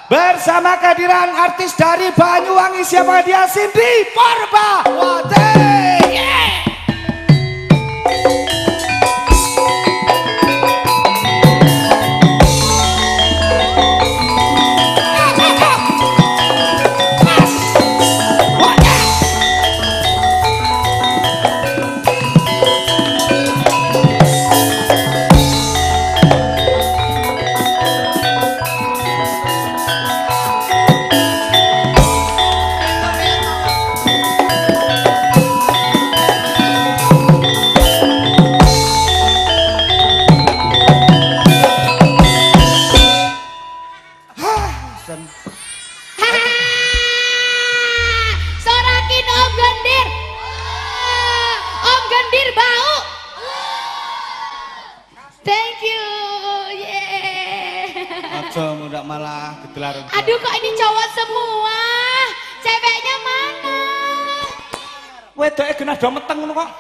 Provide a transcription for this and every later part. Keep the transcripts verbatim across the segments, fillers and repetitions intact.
bersama kehadiran artis dari Banyuwangi, siapa dia? Cindy Parbawati. Yeah. Sorakin Om Gendir, Om Gendir bau. Thank you, yeah. Aja mudah malah gedelar. Aduh kok ini cowok semua, ceweknya mana? Wedoke genah do meteng ngono kok.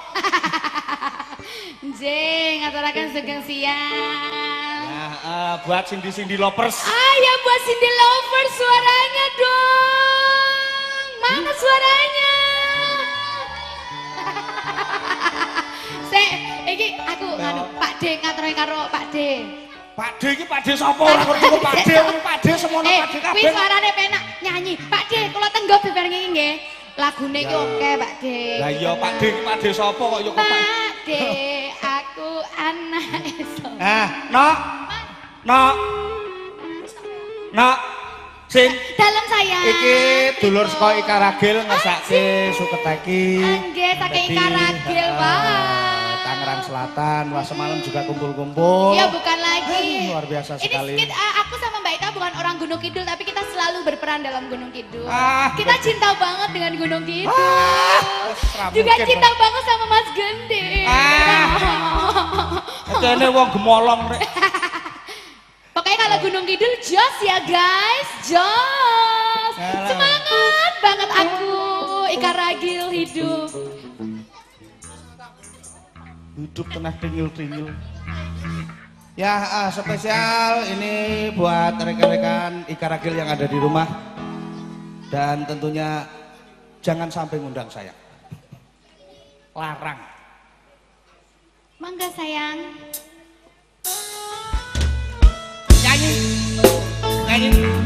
Jeng, ngaturaken sugeng siang. Nah, uh, buat Cindy-Cindy lovers. Ah ya buat Cindy lovers, suaranya dong. Mana suaranya? Se, iki aku nganu Pak D ngaturake karo Pak D. Pak D iki Pak D sapa ora ngerti kok Pak D, Pak D semono Eh, Pak D kabeh. kuwi suarane penak nyanyi. Pak D, kula tenggo bebar ngene nggih. Lagune iki oke, Pak D. Lah iya Pak D iki Pak D sapa kok ya kok Pak D, aku anak esok. Nah, Nok. Nok. Nok. Sing Dalam saya. iki dulur saka Ika Ragil ngesake suketeki. Nggih, saking Ika Ragil, wah. Tangerang Selatan, wah semalam juga kumpul-kumpul. Ya bukan lagi. Luar biasa sekali. Ini uh, aku sama Mbak Ita bukan orang Gunung Kidul, tapi kita selalu berperan dalam Gunung Kidul. Ah, kita betul. cinta banget dengan Gunung Kidul. Ah, juga mungkin, cinta Bang. banget sama Mas Gendir. Ah. Kene wong gemolong rek. Pokoknya kalau Gunung Kidul jos ya guys, jos. Semangat banget aku, Ika Ragil hidup. Hidup tengah dingil-dingil. Ya, ah, spesial ini buat rekan-rekan Ika Ragil yang ada di rumah. Dan tentunya jangan sampai ngundang saya. Larang. Mangga sayang. Nyanyi. Nyanyi.